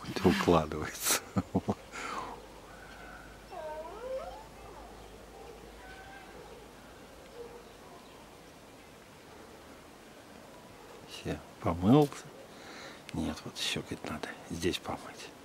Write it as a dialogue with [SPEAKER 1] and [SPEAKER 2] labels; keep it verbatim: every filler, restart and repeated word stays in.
[SPEAKER 1] хоть укладывается. Все, помылся. Нет, вот еще, говорит, надо здесь помыть.